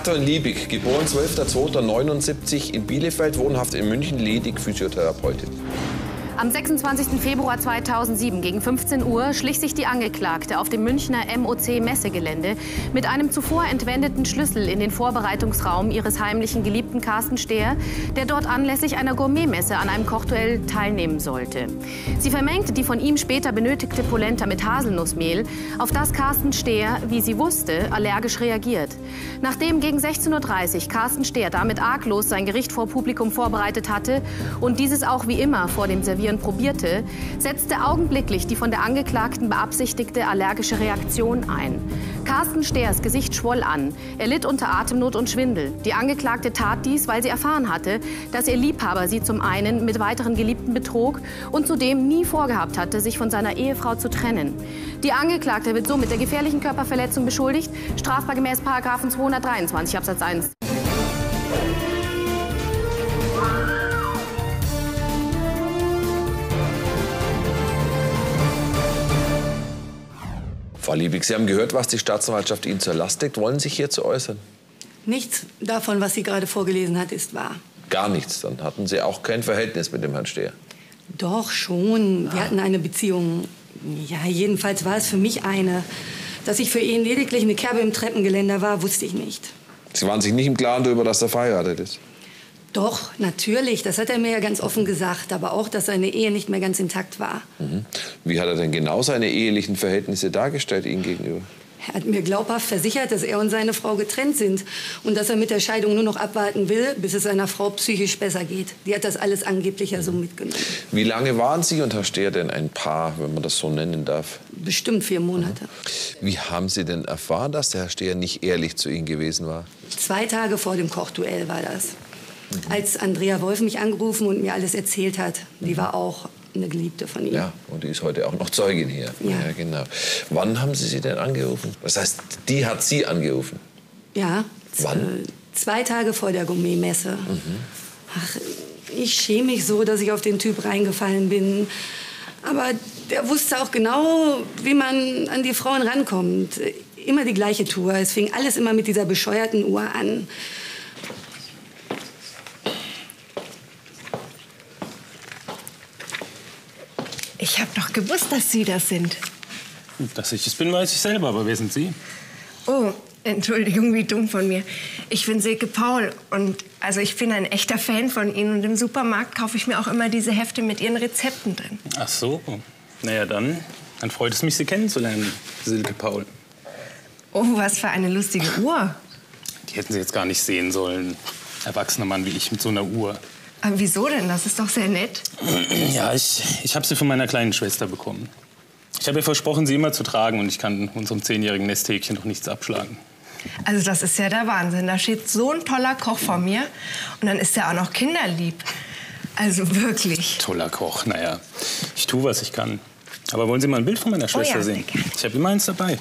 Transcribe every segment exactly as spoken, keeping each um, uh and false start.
Katrin Liebig, geboren zwölfter zweiter neunundsiebzig in Bielefeld, wohnhaft in München, ledig Physiotherapeutin. Am sechsundzwanzigsten Februar zweitausendsieben gegen fünfzehn Uhr schlich sich die Angeklagte auf dem Münchner M O C-Messegelände mit einem zuvor entwendeten Schlüssel in den Vorbereitungsraum ihres heimlichen Geliebten Carsten Stehr, der dort anlässlich einer Gourmetmesse an einem Kochduell teilnehmen sollte. Sie vermengte die von ihm später benötigte Polenta mit Haselnussmehl, auf das Carsten Stehr, wie sie wusste, allergisch reagiert. Nachdem gegen sechzehn Uhr dreißig Carsten Stehr damit arglos sein Gericht vor Publikum vorbereitet hatte und dieses auch wie immer vor dem Servieren probierte, setzte augenblicklich die von der Angeklagten beabsichtigte allergische Reaktion ein. Carsten Stehrs Gesicht schwoll an. Er litt unter Atemnot und Schwindel. Die Angeklagte tat dies, weil sie erfahren hatte, dass ihr Liebhaber sie zum einen mit weiteren Geliebten betrog und zudem nie vorgehabt hatte, sich von seiner Ehefrau zu trennen. Die Angeklagte wird somit der gefährlichen Körperverletzung beschuldigt, strafbar gemäß Paragraphen zweihundertdreiundzwanzig Absatz eins. Frau Liebig, Sie haben gehört, was die Staatsanwaltschaft Ihnen zur Last legt. Wollen Sie sich hierzu äußern? Nichts davon, was sie gerade vorgelesen hat, ist wahr. Gar nichts. Dann hatten Sie auch kein Verhältnis mit dem Herrn Stehr. Doch, schon. Wir hatten eine Beziehung. Ja, jedenfalls war es für mich eine. Dass ich für ihn lediglich eine Kerbe im Treppengeländer war, wusste ich nicht. Sie waren sich nicht im Klaren darüber, dass er verheiratet ist? Doch, natürlich. Das hat er mir ja ganz offen gesagt. Aber auch, dass seine Ehe nicht mehr ganz intakt war. Mhm. Wie hat er denn genau seine ehelichen Verhältnisse dargestellt Ihnen gegenüber? Er hat mir glaubhaft versichert, dass er und seine Frau getrennt sind. Und dass er mit der Scheidung nur noch abwarten will, bis es seiner Frau psychisch besser geht. Die hat das alles angeblich ja so mitgenommen. Wie lange waren Sie und Herr Stehr denn ein Paar, wenn man das so nennen darf? Bestimmt vier Monate. Wie haben Sie denn erfahren, dass der Herr Stehr nicht ehrlich zu Ihnen gewesen war? Zwei Tage vor dem Kochduell war das. Als Andrea Wolf mich angerufen und mir alles erzählt hat. Die war auch eine Geliebte von ihm. Ja, und die ist heute auch noch Zeugin hier. Ja. Ja, genau. Wann haben Sie sie denn angerufen? Das heißt, die hat Sie angerufen? Ja. Wann? Zwei Tage vor der Gourmetmesse. Mhm. Ach, ich schäme mich so, dass ich auf den Typ reingefallen bin. Aber der wusste auch genau, wie man an die Frauen rankommt. Immer die gleiche Tour. Es fing alles immer mit dieser bescheuerten Uhr an. Ich habe doch gewusst, dass Sie das sind. Dass ich es bin, weiß ich selber. Aber wer sind Sie? Oh, Entschuldigung, wie dumm von mir. Ich bin Silke Paul und also ich bin ein echter Fan von Ihnen. Und im Supermarkt kaufe ich mir auch immer diese Hefte mit Ihren Rezepten drin. Ach so. Na ja, dann, dann freut es mich, Sie kennenzulernen, Silke Paul. Oh, was für eine lustige Uhr. Die hätten Sie jetzt gar nicht sehen sollen. Erwachsener Mann wie ich mit so einer Uhr. Aber wieso denn? Das ist doch sehr nett. Ja, ich, ich habe sie von meiner kleinen Schwester bekommen. Ich habe ihr versprochen, sie immer zu tragen. Und ich kann unserem zehnjährigen Nesthäkchen doch nichts abschlagen. Also das ist ja der Wahnsinn. Da steht so ein toller Koch vor mir. Und dann ist er auch noch kinderlieb. Also wirklich. Toller Koch, naja. Ich tue, was ich kann. Aber wollen Sie mal ein Bild von meiner Schwester oh ja, sehen? Ich habe immer eins dabei.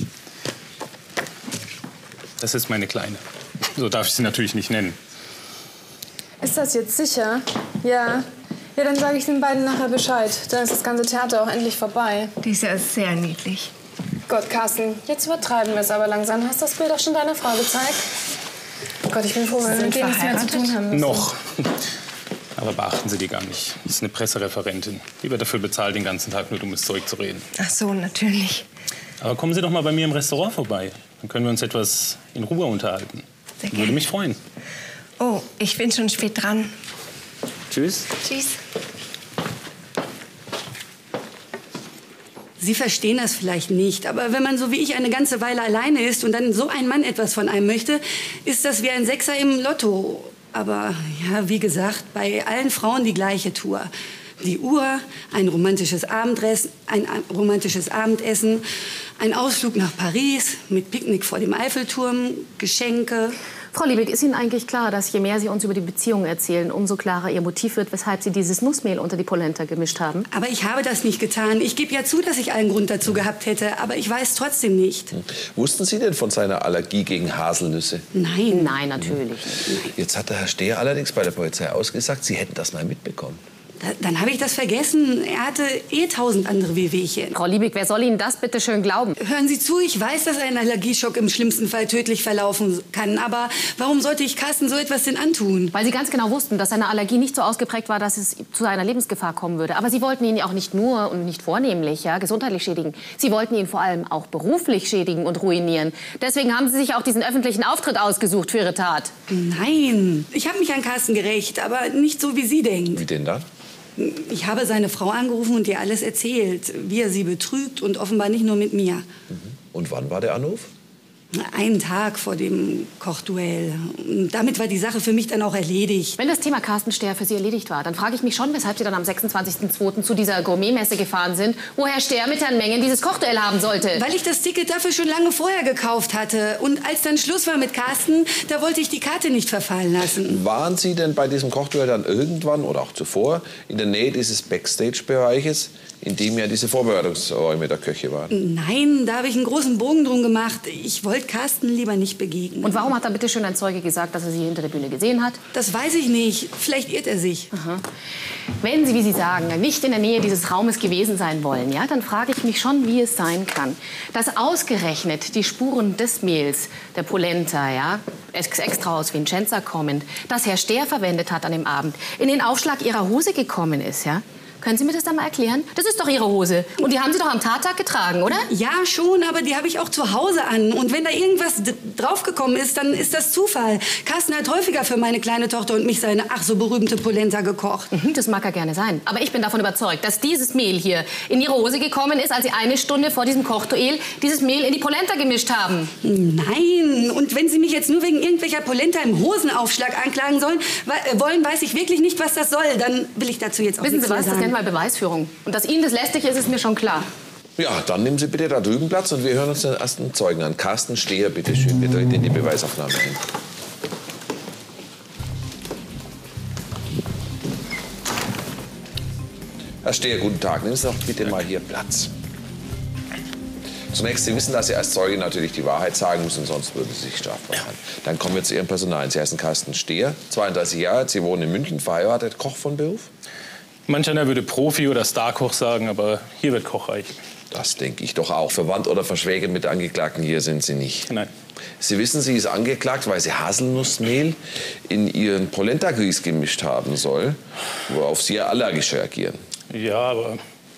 Das ist meine Kleine. So darf ich sie natürlich nicht nennen. Ist das jetzt sicher? Ja. Ja, dann sage ich den beiden nachher Bescheid. Dann ist das ganze Theater auch endlich vorbei. Die ist ja sehr niedlich. Gott, Carsten, jetzt übertreiben wir es aber langsam. Hast du das Bild auch schon deiner Frau gezeigt? Gott, ich bin froh, wenn wir mit denen nichts mehr zu tun haben müssen. Noch. Aber beachten Sie die gar nicht. Die ist eine Pressereferentin. Die wird dafür bezahlt, den ganzen Tag nur dummes Zeug zu reden. Ach so, natürlich. Aber kommen Sie doch mal bei mir im Restaurant vorbei. Dann können wir uns etwas in Ruhe unterhalten. Sehr gerne. Würde mich freuen. Oh, ich bin schon spät dran. Tschüss. Tschüss. Sie verstehen das vielleicht nicht, aber wenn man so wie ich eine ganze Weile alleine ist und dann so ein Mann etwas von einem möchte, ist das wie ein Sechser im Lotto. Aber ja, wie gesagt, bei allen Frauen die gleiche Tour. Die Uhr, ein romantisches Abendessen, ein romantisches Abendessen, ein Ausflug nach Paris mit Picknick vor dem Eiffelturm, Geschenke. Frau Liebig, ist Ihnen eigentlich klar, dass je mehr Sie uns über die Beziehung erzählen, umso klarer Ihr Motiv wird, weshalb Sie dieses Nussmehl unter die Polenta gemischt haben? Aber ich habe das nicht getan. Ich gebe ja zu, dass ich einen Grund dazu gehabt hätte, aber ich weiß trotzdem nicht. Hm. Wussten Sie denn von seiner Allergie gegen Haselnüsse? Nein. Nein, natürlich nicht. Jetzt hat der Herr Stehr allerdings bei der Polizei ausgesagt, Sie hätten das mal mitbekommen. Da, dann habe ich das vergessen. Er hatte eh tausend andere Wehwehchen. Frau Liebig, wer soll Ihnen das bitte schön glauben? Hören Sie zu, ich weiß, dass ein Allergieschock im schlimmsten Fall tödlich verlaufen kann. Aber warum sollte ich Carsten so etwas denn antun? Weil Sie ganz genau wussten, dass seine Allergie nicht so ausgeprägt war, dass es zu einer Lebensgefahr kommen würde. Aber Sie wollten ihn ja auch nicht nur und nicht vornehmlich ja, gesundheitlich schädigen. Sie wollten ihn vor allem auch beruflich schädigen und ruinieren. Deswegen haben Sie sich auch diesen öffentlichen Auftritt ausgesucht für Ihre Tat. Nein, ich habe mich an Carsten gerächt, aber nicht so, wie Sie denken. Wie denn dann? Ich habe seine Frau angerufen und ihr alles erzählt, wie er sie betrügt und offenbar nicht nur mit mir. Mhm. Und wann war der Anruf? Einen Tag vor dem Kochduell. Und damit war die Sache für mich dann auch erledigt. Wenn das Thema Carsten Stehr für Sie erledigt war, dann frage ich mich schon, weshalb Sie dann am sechsundzwanzigsten zweiten zu dieser Gourmetmesse gefahren sind, wo Herr Stehr mit Herrn Mengen dieses Kochduell haben sollte. Weil ich das Ticket dafür schon lange vorher gekauft hatte. Und als dann Schluss war mit Carsten, da wollte ich die Karte nicht verfallen lassen. Waren Sie denn bei diesem Kochduell dann irgendwann oder auch zuvor in der Nähe dieses Backstage-Bereiches, in dem ja diese Vorbereitungsräume der Köche waren? Nein, da habe ich einen großen Bogen drum gemacht. Ich wollte Carsten lieber nicht begegnen. Und warum hat dann bitte schön ein Zeuge gesagt, dass er Sie hinter der Bühne gesehen hat? Das weiß ich nicht. Vielleicht irrt er sich. Aha. Wenn Sie, wie Sie sagen, nicht in der Nähe dieses Raumes gewesen sein wollen, ja, dann frage ich mich schon, wie es sein kann, dass ausgerechnet die Spuren des Mehls, der Polenta, ja, extra aus Vincenza kommend, das Herr Stehr verwendet hat an dem Abend, in den Aufschlag Ihrer Hose gekommen ist, ja? Können Sie mir das dann mal erklären? Das ist doch Ihre Hose. Und die haben Sie doch am Tattag getragen, oder? Ja, schon, aber die habe ich auch zu Hause an. Und wenn da irgendwas draufgekommen ist, dann ist das Zufall. Carsten hat häufiger für meine kleine Tochter und mich seine ach so berühmte Polenta gekocht. Mhm, das mag ja gerne sein. Aber ich bin davon überzeugt, dass dieses Mehl hier in Ihre Hose gekommen ist, als Sie eine Stunde vor diesem Kochduell dieses Mehl in die Polenta gemischt haben. Nein. Und wenn Sie mich jetzt nur wegen irgendwelcher Polenta im Hosenaufschlag anklagen sollen, wollen, weiß ich wirklich nicht, was das soll. Dann will ich dazu jetzt auch Wissen nichts Sie was? mehr sagen. Mal Beweisführung. Und dass Ihnen das lästig ist, ist mir schon klar. Ja, dann nehmen Sie bitte da drüben Platz und wir hören uns den ersten Zeugen an. Carsten Stehr, bitte schön. Wir treten in die Beweisaufnahme ein. Herr Stehr, guten Tag. Nehmen Sie doch bitte mal hier Platz. Zunächst, Sie wissen, dass Sie als Zeuge natürlich die Wahrheit sagen müssen, sonst würden Sie sich strafbar machen. Dann kommen wir zu Ihrem Personal. Sie heißen Carsten Stehr, zweiunddreißig Jahre, Sie wohnen in München, verheiratet, Koch von Beruf? Manch einer würde Profi oder Starkoch sagen, aber hier wird Koch reichen. Das denke ich doch auch. Verwandt oder verschwägert mit der Angeklagten hier sind Sie nicht. Nein. Sie wissen, sie ist angeklagt, weil sie Haselnussmehl in ihren Polenta-Grieß gemischt haben soll, worauf Sie ja allergisch reagieren. Ja, aber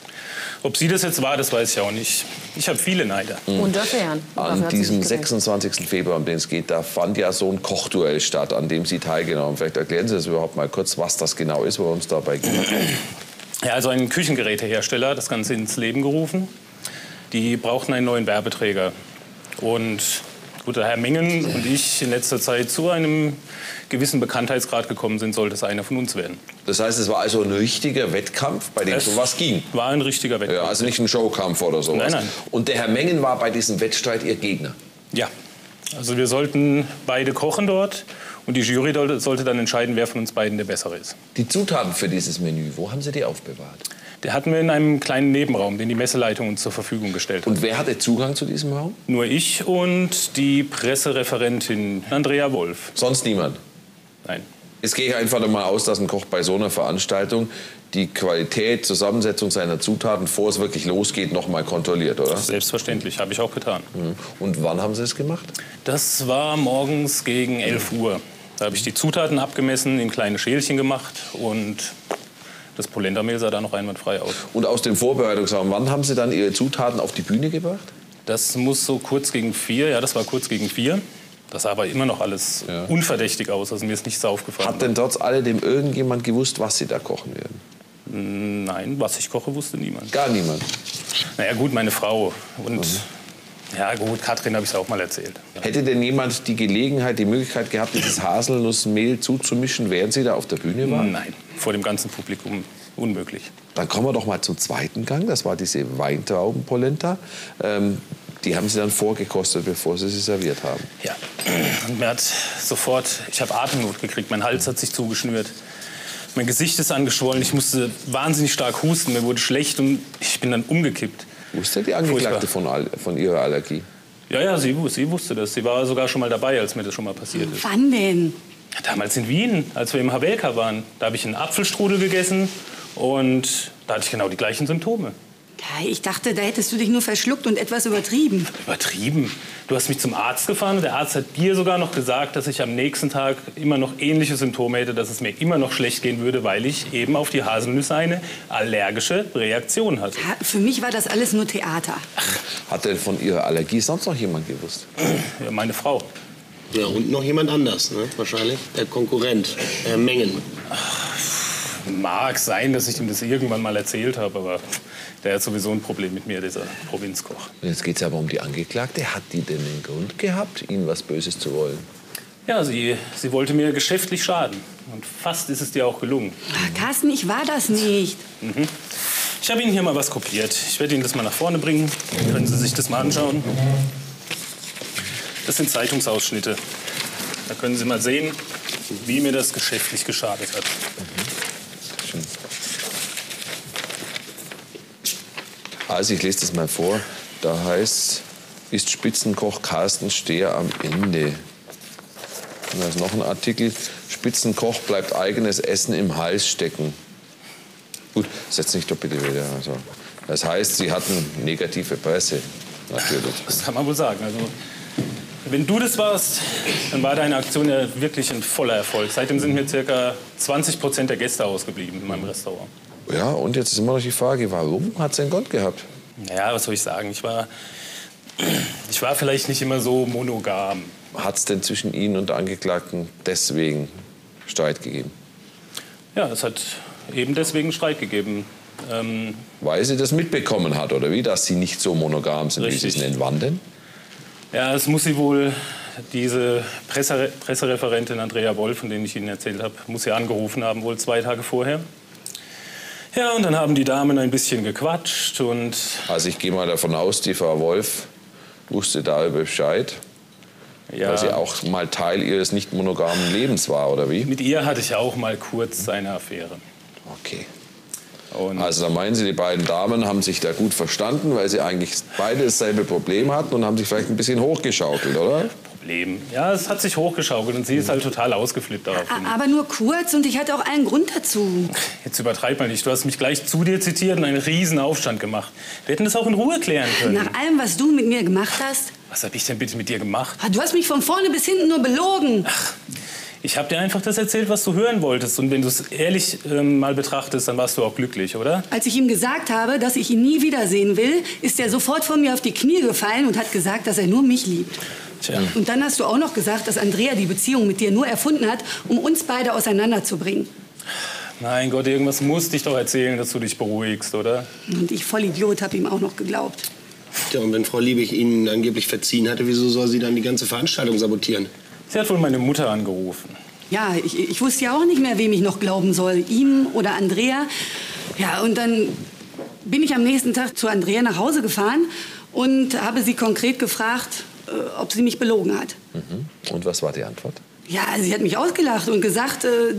ob sie das jetzt war, das weiß ich auch nicht. Ich habe viele Neider. Mhm. Und dafern. An diesem sechsundzwanzigsten Februar, um den es geht, da fand ja so ein Kochduell statt, an dem Sie teilgenommen haben. Vielleicht erklären Sie das überhaupt mal kurz, was das genau ist, worum es dabei geht. Ja, also ein Küchengerätehersteller hat das Ganze ins Leben gerufen. Die brauchten einen neuen Werbeträger. Und gut, der Herr Mengen und ich in letzter Zeit zu einem gewissen Bekanntheitsgrad gekommen sind, sollte es einer von uns werden. Das heißt, es war also ein richtiger Wettkampf, bei dem Es sowas ging? War ein richtiger Wettkampf. Ja, also nicht ein Showkampf oder sowas? Nein, nein. Und der Herr Mengen war bei diesem Wettstreit Ihr Gegner? Ja. Also wir sollten beide kochen dort und die Jury sollte dann entscheiden, wer von uns beiden der Bessere ist. Die Zutaten für dieses Menü, wo haben Sie die aufbewahrt? Der hatten wir in einem kleinen Nebenraum, den die Messeleitung uns zur Verfügung gestellt hat. Und wer hatte Zugang zu diesem Raum? Nur ich und die Pressereferentin Andrea Wolf. Sonst niemand? Nein. Jetzt gehe ich einfach davon aus, dass ein Koch bei so einer Veranstaltung die Qualität, Zusammensetzung seiner Zutaten, bevor es wirklich losgeht, noch mal kontrolliert, oder? Selbstverständlich, habe ich auch getan. Und wann haben Sie es gemacht? Das war morgens gegen elf Uhr. Da habe ich die Zutaten abgemessen, in kleine Schälchen gemacht und das Polenta-Mehl sah da noch einwandfrei aus. Und aus dem Vorbereitungsraum, wann haben Sie dann Ihre Zutaten auf die Bühne gebracht? Das muss so kurz gegen vier, ja, das war kurz gegen vier. Das sah aber immer noch alles ja. unverdächtig aus, also mir ist nichts aufgefallen. Hat denn trotz alledem irgendjemand gewusst, was Sie da kochen werden? Nein, was ich koche, wusste niemand. Gar niemand? Naja gut, meine Frau und mhm. ja gut, Katrin habe ich es auch mal erzählt. Hätte denn jemand die Gelegenheit, die Möglichkeit gehabt, dieses Haselnussmehl zuzumischen, während Sie da auf der Bühne waren? Nein, vor dem ganzen Publikum unmöglich. Dann kommen wir doch mal zum zweiten Gang, das war diese Weintraubenpolenta. Ähm, Die haben Sie dann vorgekostet, bevor Sie sie serviert haben? Ja, und mir hat sofort, ich habe Atemnot gekriegt, mein Hals hat sich zugeschnürt. Mein Gesicht ist angeschwollen, ich musste wahnsinnig stark husten, mir wurde schlecht und ich bin dann umgekippt. Wusste die Angeklagte von, von ihrer Allergie? Ja, ja, sie, sie wusste das. Sie war sogar schon mal dabei, als mir das schon mal passiert ist. Wann denn? Damals in Wien, als wir im Havelka waren. Da habe ich einen Apfelstrudel gegessen Und da hatte ich genau die gleichen Symptome. Ja, ich dachte, da hättest du dich nur verschluckt und etwas übertrieben. Übertrieben? Du hast mich zum Arzt gefahren und der Arzt hat dir sogar noch gesagt, dass ich am nächsten Tag immer noch ähnliche Symptome hätte, dass es mir immer noch schlecht gehen würde, weil ich eben auf die Haselnüsse eine allergische Reaktion hatte. Ja, für mich war das alles nur Theater. Ach, hat denn von Ihrer Allergie sonst noch jemand gewusst? Ja, meine Frau. Ja, und noch jemand anders, ne? Wahrscheinlich. Der Konkurrent, Herr Mengen. Ach, mag sein, dass ich ihm das irgendwann mal erzählt habe, aber der hat sowieso ein Problem mit mir, dieser Provinzkoch. Jetzt geht es aber um die Angeklagte. Hat die denn einen Grund gehabt, Ihnen was Böses zu wollen? Ja, sie, sie wollte mir geschäftlich schaden. Und fast ist es dir auch gelungen. Ach, Carsten, ich war das nicht. Mhm. Ich habe Ihnen hier mal was kopiert. Ich werde Ihnen das mal nach vorne bringen. Können Sie sich das mal anschauen. Das sind Zeitungsausschnitte. Da können Sie mal sehen, wie mir das geschäftlich geschadet hat. Mhm. Schön. Also ich lese das mal vor. Da heißt, ist Spitzenkoch Carsten Stehr am Ende. Und da ist noch ein Artikel. Spitzenkoch bleibt eigenes Essen im Hals stecken. Gut, setz nicht doch bitte wieder. Also, das heißt, Sie hatten negative Presse. Natürlich. Das kann man wohl sagen. Also, wenn du das warst, dann war deine Aktion ja wirklich ein voller Erfolg. Seitdem sind mir ca. zwanzig Prozent der Gäste ausgeblieben in meinem Restaurant. Ja, und jetzt ist immer noch die Frage, warum hat es einen Grund gehabt? Ja, was soll ich sagen? Ich war, ich war vielleicht nicht immer so monogam. Hat es denn zwischen Ihnen und der Angeklagten deswegen Streit gegeben? Ja, es hat eben deswegen Streit gegeben. Ähm, Weil sie das mitbekommen hat, oder wie? Dass Sie nicht so monogam sind, Richtig. wie Sie es nennen. Wann denn? ja, es muss sie wohl, diese Presse, Pressereferentin Andrea Wolf, von der ich Ihnen erzählt habe, muss sie angerufen haben, wohl zwei Tage vorher. Ja, und dann haben die Damen ein bisschen gequatscht und... Also ich gehe mal davon aus, die Frau Wolf wusste darüber Bescheid, Ja, weil sie auch mal Teil ihres nicht monogamen Lebens war, oder wie? mit ihr hatte ich auch mal kurz eine Affäre. Okay. Und Also da meinen Sie, die beiden Damen haben sich da gut verstanden, weil sie eigentlich beide dasselbe Problem hatten und haben sich vielleicht ein bisschen hochgeschaukelt, oder? Problem. Ja, es hat sich hochgeschaukelt und sie ist halt total ausgeflippt darauf. Aber nur kurz und ich hatte auch einen Grund dazu. Jetzt übertreib mal nicht. Du hast mich gleich zu dir zitiert und einen riesen Aufstand gemacht. Wir hätten das auch in Ruhe klären können. Nach allem, was du mit mir gemacht hast? Was habe ich denn bitte mit dir gemacht? Du hast mich von vorne bis hinten nur belogen. Ach, ich habe dir einfach das erzählt, was du hören wolltest. Und wenn du es ehrlich ähm, mal betrachtest, dann warst du auch glücklich, oder? Als ich ihm gesagt habe, dass ich ihn nie wiedersehen will, ist er sofort vor mir auf die Knie gefallen und hat gesagt, dass er nur mich liebt. Tja. Und dann hast du auch noch gesagt, dass Andrea die Beziehung mit dir nur erfunden hat, um uns beide auseinanderzubringen. Mein Gott, irgendwas musste ich doch erzählen, dass du dich beruhigst, oder? Und ich, Vollidiot, habe ihm auch noch geglaubt. Ja, und wenn Frau Liebig Ihnen angeblich verziehen hatte, wieso soll sie dann die ganze Veranstaltung sabotieren? Sie hat wohl meine Mutter angerufen. Ja, ich, ich wusste ja auch nicht mehr, wem ich noch glauben soll. Ihm oder Andrea. Ja, und dann bin ich am nächsten Tag zu Andrea nach Hause gefahren und habe sie konkret gefragt, äh, ob sie mich belogen hat. Mhm. Und was war die Antwort? Ja, sie hat mich ausgelacht und gesagt, äh,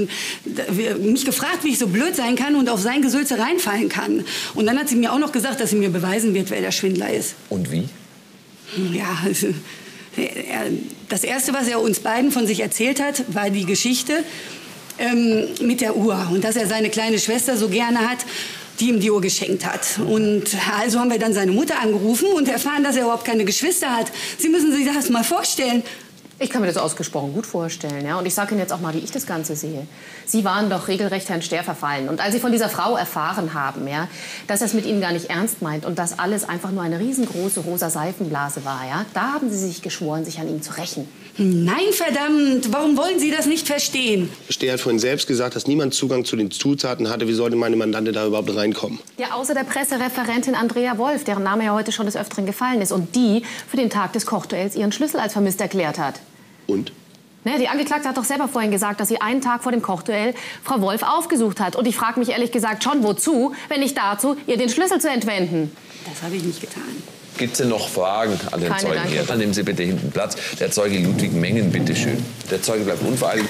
mich gefragt, wie ich so blöd sein kann und auf sein Gesülze reinfallen kann. Und dann hat sie mir auch noch gesagt, dass sie mir beweisen wird, wer der Schwindler ist. Und wie? Ja, also, er, das Erste, was er uns beiden von sich erzählt hat, war die Geschichte ähm, mit der Uhr. Und dass er seine kleine Schwester so gerne hat, die ihm die Uhr geschenkt hat. Und also haben wir dann seine Mutter angerufen und erfahren, dass er überhaupt keine Geschwister hat. Sie müssen sich das mal vorstellen. Ich kann mir das ausgesprochen gut vorstellen. Ja? Und ich sage Ihnen jetzt auch mal, wie ich das Ganze sehe. Sie waren doch regelrecht Herrn Stehr verfallen. Und als Sie von dieser Frau erfahren haben, ja, dass er es mit Ihnen gar nicht ernst meint und dass alles einfach nur eine riesengroße rosa Seifenblase war, ja, da haben Sie sich geschworen, sich an ihm zu rächen. Nein, verdammt, warum wollen Sie das nicht verstehen? Stehr hat vorhin selbst gesagt, dass niemand Zugang zu den Zutaten hatte. Wie sollte meine Mandante da überhaupt reinkommen? Ja, außer der Pressereferentin Andrea Wolf, deren Name ja heute schon des Öfteren gefallen ist und die für den Tag des Kochduells ihren Schlüssel als vermisst erklärt hat. Und? Ne, die Angeklagte hat doch selber vorhin gesagt, dass sie einen Tag vor dem Kochduell Frau Wolf aufgesucht hat. Und ich frage mich ehrlich gesagt schon, wozu, wenn nicht dazu, ihr den Schlüssel zu entwenden. Das habe ich nicht getan. Gibt es denn noch Fragen an den Keine, Zeugen danke. hier? Dann nehmen Sie bitte hinten Platz. Der Zeuge Ludwig Mengen, bitte schön. Der Zeuge bleibt unvereidigt.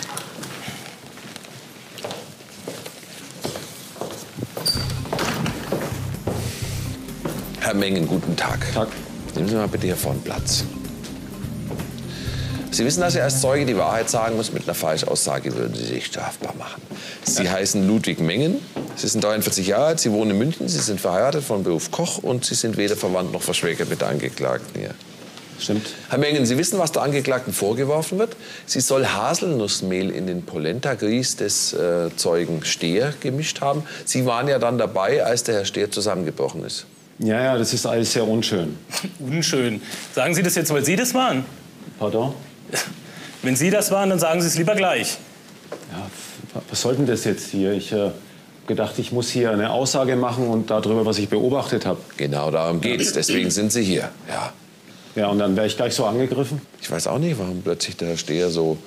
Herr Mengen, guten Tag. Tag. Nehmen Sie mal bitte hier vorne Platz. Sie wissen, dass Sie als Zeuge die Wahrheit sagen müssen. Mit einer Falschaussage würden Sie sich strafbar machen. Sie ja. heißen Ludwig Mengen. Sie sind dreiundvierzig Jahre alt. Sie wohnen in München. Sie sind verheiratet von Beruf Koch. Und Sie sind weder verwandt noch verschwägert mit der Angeklagten hier. Stimmt. Herr Mengen, Sie wissen, was der Angeklagten vorgeworfen wird. Sie soll Haselnussmehl in den Polenta-Grieß des äh, Zeugen Stehr gemischt haben. Sie waren ja dann dabei, als der Herr Stehr zusammengebrochen ist. Ja, ja, das ist alles sehr unschön. Unschön. Sagen Sie das jetzt, weil Sie das waren? Pardon? Wenn Sie das waren, dann sagen Sie es lieber gleich. Ja, was soll denn das jetzt hier? Ich äh, gedacht, ich muss hier eine Aussage machen und darüber, was ich beobachtet habe. Genau, darum geht's. Deswegen sind Sie hier. Ja. Ja, und dann wäre ich gleich so angegriffen? Ich weiß auch nicht, warum plötzlich der Herr Stehr so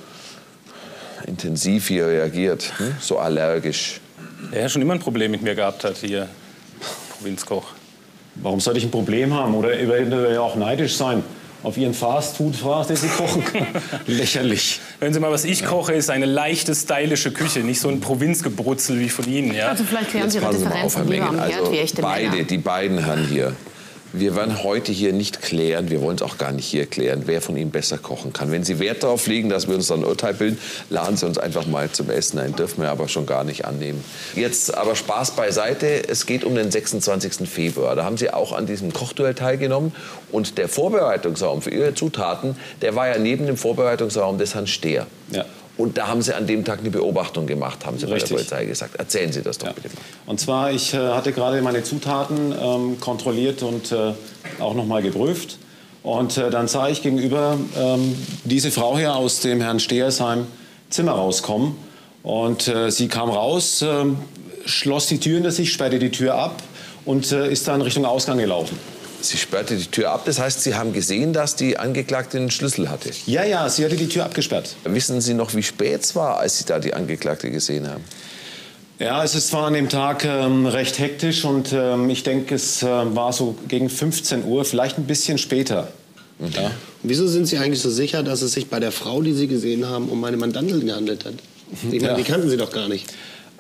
intensiv hier reagiert, hm? So allergisch. Der ja schon immer ein Problem mit mir gehabt hat hier, Provinzkoch. Warum sollte ich ein Problem haben oder eventuell auch neidisch sein auf Ihren Fast-Food-Fast, den Sie kochen? Lächerlich. Hören Sie mal, was ich koche, ist eine leichte, stylische Küche, nicht so ein Provinzgebrutzel wie von Ihnen. Ja? Also vielleicht klären Jetzt Sie Ihre passen Sie mal auf, Herr Differenzen lieber Mengen. am Herd, Also wie echte beide, Männer. die beiden Herren hier. Wir werden heute hier nicht klären, wir wollen es auch gar nicht hier klären, wer von Ihnen besser kochen kann. Wenn Sie Wert darauf legen, dass wir uns dann ein Urteil bilden, laden Sie uns einfach mal zum Essen ein. Dürfen wir aber schon gar nicht annehmen. Jetzt aber Spaß beiseite, es geht um den sechsundzwanzigsten Februar. Da haben Sie auch an diesem Kochduell teilgenommen. Und der Vorbereitungsraum für Ihre Zutaten, der war ja neben dem Vorbereitungsraum des Herrn Stehr. Ja. Und da haben Sie an dem Tag eine Beobachtung gemacht, haben Sie bei Richtig. der Polizei gesagt. Erzählen Sie das doch Ja. bitte mal. Und zwar, ich äh, hatte gerade meine Zutaten ähm, kontrolliert und äh, auch noch mal geprüft. Und äh, dann sah ich gegenüber ähm, diese Frau hier aus dem Herrn Stehersheim Zimmer rauskommen. Und äh, sie kam raus, äh, schloss die Tür hinter sich, sperrte die Tür ab und äh, ist dann Richtung Ausgang gelaufen. Sie sperrte die Tür ab, das heißt, Sie haben gesehen, dass die Angeklagte einen Schlüssel hatte. Ja, ja, sie hatte die Tür abgesperrt. Wissen Sie noch, wie spät es war, als Sie da die Angeklagte gesehen haben? Ja, es ist- war an dem Tag ähm, recht hektisch und ähm, ich denke, es äh, war so gegen fünfzehn Uhr, vielleicht ein bisschen später. Mhm. Ja. Wieso sind Sie eigentlich so sicher, dass es sich bei der Frau, die Sie gesehen haben, um eine Mandantin gehandelt hat? Ich meine, Ja. die kannten Sie doch gar nicht.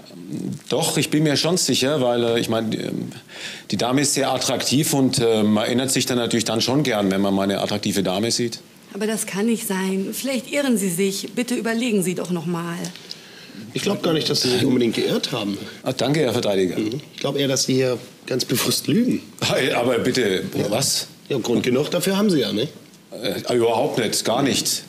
Doch, ich bin mir schon sicher, weil äh, ich meine, die, die Dame ist sehr attraktiv und äh, man erinnert sich dann natürlich dann schon gern, wenn man mal eine attraktive Dame sieht. Aber das kann nicht sein. Vielleicht irren Sie sich. Bitte überlegen Sie doch noch mal. Ich glaube gar nicht, dass Sie sich unbedingt geirrt haben. Ah, danke, Herr Verteidiger. Ich glaube eher, dass Sie hier ganz bewusst lügen. Hey, aber bitte, was? Ja, Grund genug dafür haben Sie ja, ne? Äh, überhaupt nicht, gar nicht.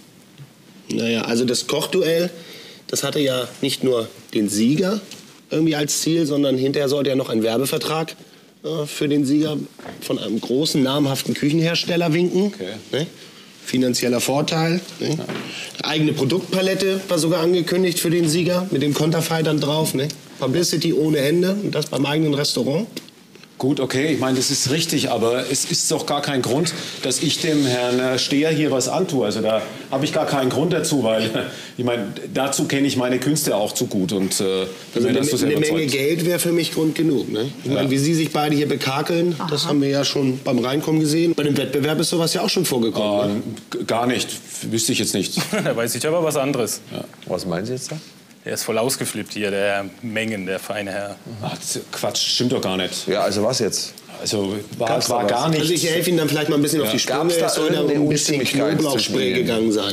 Naja, also das Kochduell, das hatte ja nicht nur den Sieger irgendwie als Ziel, sondern hinterher sollte ja noch ein Werbevertrag äh, für den Sieger von einem großen, namhaften Küchenhersteller winken. Okay. Ne? Finanzieller Vorteil. Ne? Eigene Produktpalette war sogar angekündigt für den Sieger, mit dem Konterfei dann drauf. Ne? Publicity ohne Ende und das beim eigenen Restaurant. Gut, okay, ich meine, das ist richtig, aber es ist doch gar kein Grund, dass ich dem Herrn Steher hier was antue. Also da habe ich gar keinen Grund dazu, weil ich meine, dazu kenne ich meine Künste auch zu gut und äh, bin Also mir eine, das so sehr eine Menge überzeugt. Geld wäre für mich Grund genug. Ne? Ich meine, Ja. wie Sie sich beide hier bekakeln, das haben wir ja schon beim Reinkommen gesehen. Bei dem Wettbewerb ist sowas ja auch schon vorgekommen. Ne? Äh, g- gar nicht, wüsste ich jetzt nicht. Da weiß ich aber was anderes. Was meinen Sie jetzt da? Der ist voll ausgeflippt hier, der Herr Mengen, der feine Herr. Ach, das- Quatsch, stimmt doch gar nicht. Ja, also was jetzt? Also war, Gab's da war was? gar Also ich nichts. helfe Ihnen dann vielleicht mal ein bisschen auf die Sprünge. Gab's da Es soll da irgendeine ein bisschen Unstimmigkeit Knoblauchspray zwischen Ihnen? gegangen sein.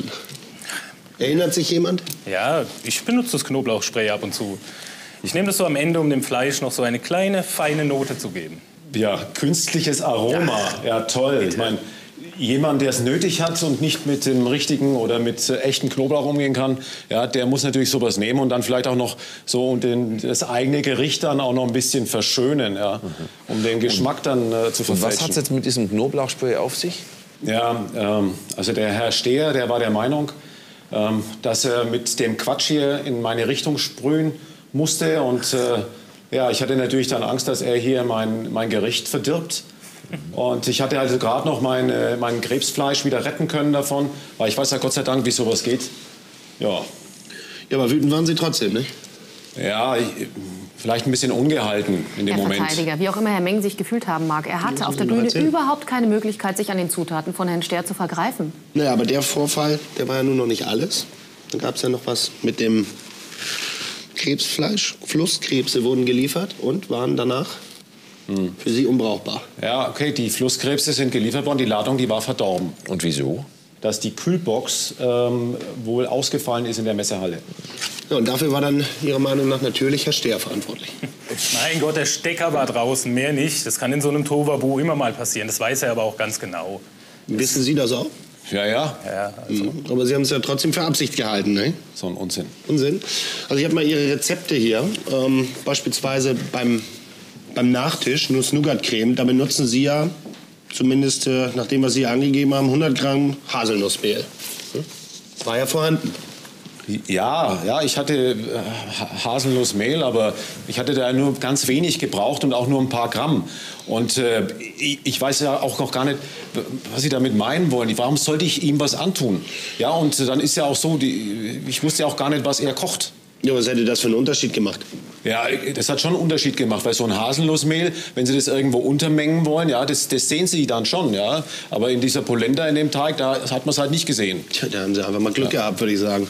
Erinnert sich jemand? Ja, ich benutze das Knoblauchspray ab und zu. Ich nehme das so am Ende, um dem Fleisch noch so eine kleine, feine Note zu geben. Ja, künstliches Aroma. Ja, toll. Ich meine, jemand, der es nötig hat und nicht mit dem richtigen oder mit äh, echten Knoblauch umgehen kann, ja, der muss natürlich sowas nehmen und dann vielleicht auch noch so den, das eigene Gericht dann auch noch ein bisschen verschönen, ja, um den Geschmack dann äh, zu Und was verfälschen. hat es jetzt mit diesem Knoblauchspray auf sich? Ja, ähm, also der Herr Steher, der war der Meinung, ähm, dass er mit dem Quatsch hier in meine Richtung sprühen musste. Und äh, ja, ich hatte natürlich dann Angst, dass er hier mein, mein Gericht verdirbt. Und ich hatte also gerade noch mein, äh, mein Krebsfleisch wieder retten können davon, weil ich weiß ja Gott sei Dank, wie sowas geht. Ja, Ja, aber wütend waren Sie trotzdem, ne? ja ich, vielleicht ein bisschen ungehalten in dem Herr Moment. Verteidiger, wie auch immer Herr Mengen sich gefühlt haben mag, er hatte auf der Sie noch Bühne erzählen? überhaupt keine Möglichkeit, sich an den Zutaten von Herrn Stehr zu vergreifen. Naja, aber der Vorfall, der war ja nun noch nicht alles. Dann gab es ja noch was mit dem Krebsfleisch. Flusskrebse wurden geliefert und waren danach für Sie unbrauchbar. Ja, okay, die Flusskrebse sind geliefert worden, die Ladung, die war verdorben. Und wieso? dass die Kühlbox ähm, wohl ausgefallen ist in der Messehalle. Ja, und dafür war dann Ihrer Meinung nach natürlich Herr Steher verantwortlich. Mein Gott, der Stecker war draußen, mehr nicht. Das kann in so einem Tohuwabohu immer mal passieren. Das weiß er aber auch ganz genau. Wissen Sie das auch? Ja, ja. Ja, also. Mhm. Aber Sie haben es ja trotzdem für Absicht gehalten, ne? So ein Unsinn. Unsinn. Also ich habe mal Ihre Rezepte hier. Ähm, beispielsweise beim, beim Nachtisch, Nuss-Nougat-Creme. Da benutzen Sie ja, zumindest äh, nach dem, was Sie angegeben haben, hundert Gramm Haselnussmehl. Hm? War ja vorhanden. Ja, ja, ich hatte äh, Haselnussmehl, aber ich hatte da nur ganz wenig gebraucht und auch nur ein paar Gramm. Und äh, ich, ich weiß ja auch noch gar nicht, was Sie damit meinen wollen. Warum sollte ich ihm was antun? Ja, und dann ist ja auch so, die, ich wusste ja auch gar nicht, was er kocht. Ja, was hätte das für einen Unterschied gemacht? Ja, das hat schon einen Unterschied gemacht, weil so ein Haselnussmehl, wenn Sie das irgendwo untermengen wollen, ja, das, das sehen Sie dann schon, ja. Aber in dieser Polenta, in dem Teig, da hat man es halt nicht gesehen. Tja, da haben Sie einfach mal Glück ja. gehabt, würde ich sagen.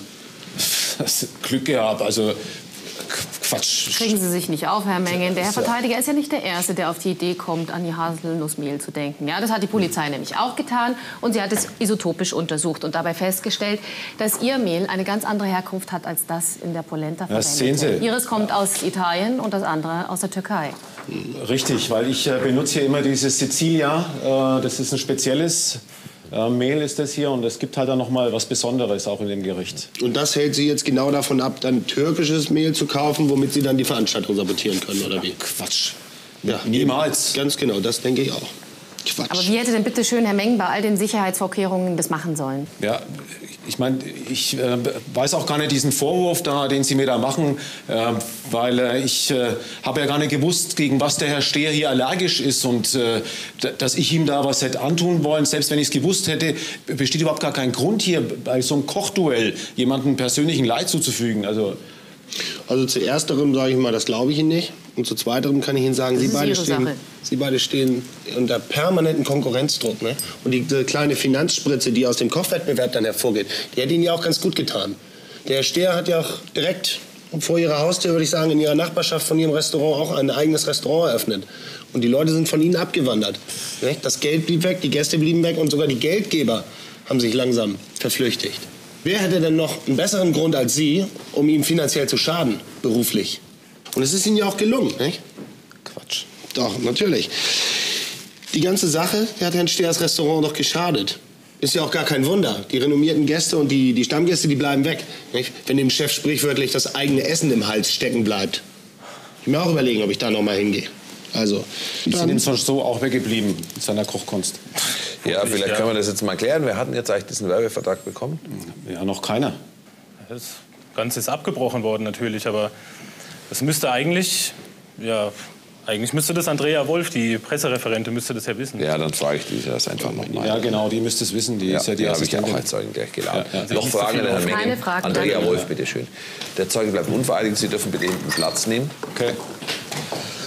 Das Glück gehabt, also Quatsch. Kriegen Sie sich nicht auf, Herr Mengen. Der Herr Verteidiger ist ja nicht der Erste, der auf die Idee kommt, an die Haselnussmehl zu denken. Ja, das hat die Polizei nämlich auch getan und sie hat es isotopisch untersucht und dabei festgestellt, dass Ihr Mehl eine ganz andere Herkunft hat als das in der Polenta verwendet. Das sehen Sie. Ihres kommt aus Italien und das andere aus der Türkei. Richtig, weil ich äh, benutze hier immer dieses Sicilia. Äh, das ist ein spezielles Äh, Mehl ist das hier und es gibt halt dann noch mal was Besonderes auch in dem Gericht. Und das hält Sie jetzt genau davon ab, dann türkisches Mehl zu kaufen, womit Sie dann die Veranstaltung sabotieren können, oder wie? Quatsch. Ja, niemals. Ganz genau, das denke ich auch. Quatsch. Aber wie hätte denn bitte schön Herr Mengen bei all den Sicherheitsvorkehrungen das machen sollen? Ja, ich meine, ich äh, weiß auch gar nicht diesen Vorwurf da, den Sie mir da machen, äh, weil äh, ich äh, habe ja gar nicht gewusst, gegen was der Herr Steher hier allergisch ist und äh, dass ich ihm da was hätte antun wollen. Selbst wenn ich es gewusst hätte, besteht überhaupt gar kein Grund hier bei so einem Kochduell jemandem persönlichen Leid zuzufügen. Also, also zu ersterem sage ich mal, das glaube ich Ihnen nicht. Und zu zweiterem kann ich Ihnen sagen, Sie beide, stehen, Sie beide stehen unter permanentem Konkurrenzdruck. Ne? Und diese kleine Finanzspritze, die aus dem Kochwettbewerb dann hervorgeht, die hätte Ihnen ja auch ganz gut getan. Der Herr Steher hat ja auch direkt vor Ihrer Haustür, würde ich sagen, in Ihrer Nachbarschaft von Ihrem Restaurant auch ein eigenes Restaurant eröffnet. Und die Leute sind von Ihnen abgewandert. Ne? Das Geld blieb weg, die Gäste blieben weg und sogar die Geldgeber haben sich langsam verflüchtigt. Wer hätte denn noch einen besseren Grund als Sie, um ihm finanziell zu schaden, beruflich? Und es ist Ihnen ja auch gelungen, nicht? Quatsch. Doch, natürlich. Die ganze Sache hat Herrn Stehers Restaurant doch geschadet. Ist ja auch gar kein Wunder. Die renommierten Gäste und die, die Stammgäste, die bleiben weg. Nicht? Wenn dem Chef sprichwörtlich das eigene Essen im Hals stecken bleibt. Ich mir auch überlegen, ob ich da noch mal hingehe. Also, Sie sind sonst so auch weggeblieben mit seiner Kochkunst. Ja, vielleicht können wir das jetzt mal klären. Wer hat denn jetzt eigentlich diesen Werbevertrag bekommen? Ja, noch keiner. Das Ganze ist abgebrochen worden natürlich, aber das müsste eigentlich, ja, eigentlich müsste das Andrea Wolf, die Pressereferentin, müsste das ja wissen. Ja, dann frage ich die das einfach nochmal. Ja, genau, die müsste es wissen. Die ja, ist ja die die habe ich auch als Zeugen gleich geladen. Ja, ja. Noch Fragen an Herrn Mengen. Andrea Wolf, bitte schön. Der Zeuge bleibt unvereidigt. Sie dürfen bitte hinten Platz nehmen. Okay.